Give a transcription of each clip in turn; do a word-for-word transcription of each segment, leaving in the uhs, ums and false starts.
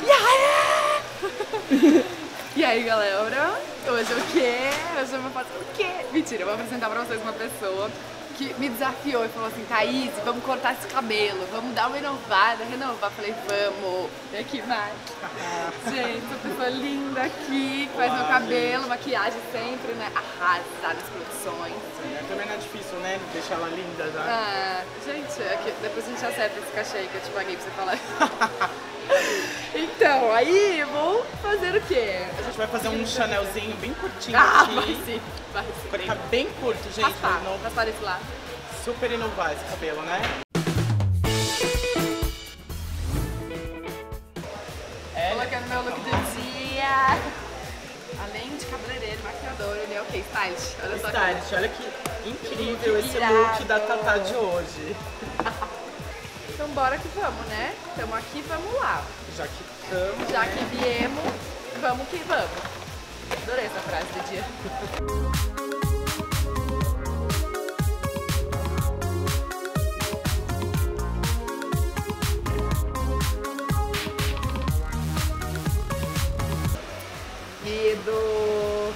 E aí? E aí, galera? Hoje o quê? Hoje eu vou fazer o quê? Mentira, eu vou apresentar pra vocês uma pessoa que me desafiou e falou assim: Thaís, vamos cortar esse cabelo, vamos dar uma inovada, renovar. Falei, vamos. E aqui, Mari. Gente, essa pessoa linda aqui, que faz meu cabelo, maquiagem sempre, né? Arrasa nas produções. Também não é difícil, né? Deixar ela linda já. Ah, gente, aqui, depois a gente acerta esse cachê aí que eu te paguei pra você falar. Então, aí vou fazer o quê? A gente vai fazer um chanelzinho bem curtinho Ah, aqui. vai sim, vai sim. Cortar bem curto, gente. Raspar, Não... raspar desse lado. Super inovar esse cabelo, né? É. Colocando meu look do dia. Além de cabeleireiro, maquiador, ele é o quê? Stylist. Olha só. Stylist, olha que incrível Que esse irado. look da Tatá de hoje. Então bora que vamos, né? Estamos aqui, vamos lá. Já que estamos, Já né? que viemos, vamos que vamos. Adorei essa frase do dia. Medo.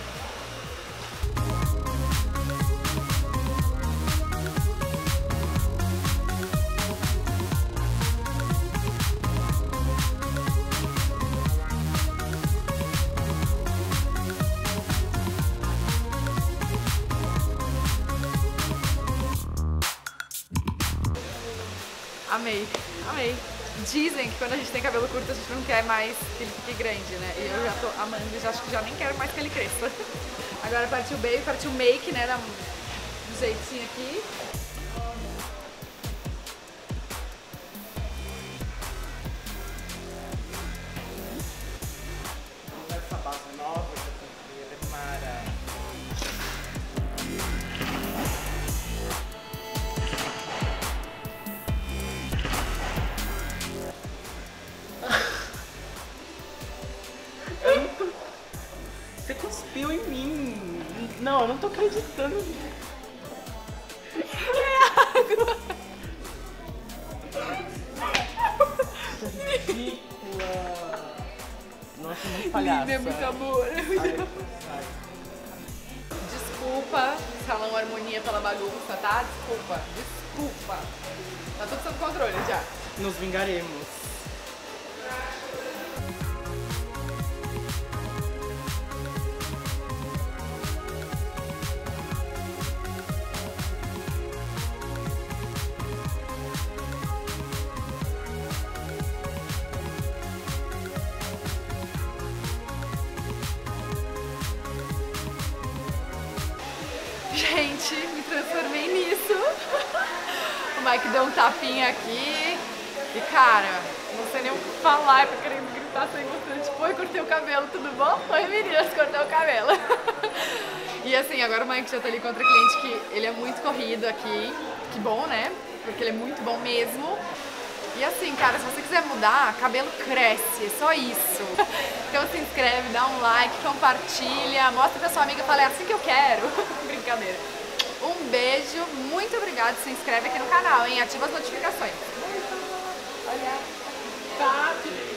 Amei, amei. Dizem que quando a gente tem cabelo curto a gente não quer mais que ele fique grande, né? E eu já tô amando e já acho que já nem quero mais que ele cresça. Agora partiu o baby, partiu o make, né? Do jeitinho aqui. Essa base nova que eu comprei, ela é mara. Você cuspiu em mim. Não, eu não tô acreditando. Ridícula. Nossa, muito palhaça. Linda, é muito amor. É muito Ai, amor. ai. Desculpa, Salão Harmonia pela bagunça, tá? Desculpa, desculpa. Tá tudo sob controle já. Nos vingaremos. Gente, me transformei nisso. O Mike deu um tapinha aqui. E cara, não sei nem o que falar, tô querendo gritar sem você. Tipo, oi, cortei o cabelo, tudo bom? Oi, meninas, cortei o cabelo. E assim, agora o Mike já tá ali com outra cliente que ele é muito corrido aqui. Que bom, né? Porque ele é muito bom mesmo. E assim, cara, se você quiser mudar, cabelo cresce, é só isso. Então se inscreve, dá um like, compartilha, mostra pra sua amiga, fala, é assim que eu quero. Brincadeira. Um beijo, muito obrigada, se inscreve aqui no canal, hein? Ativa as notificações. Olha. Tá,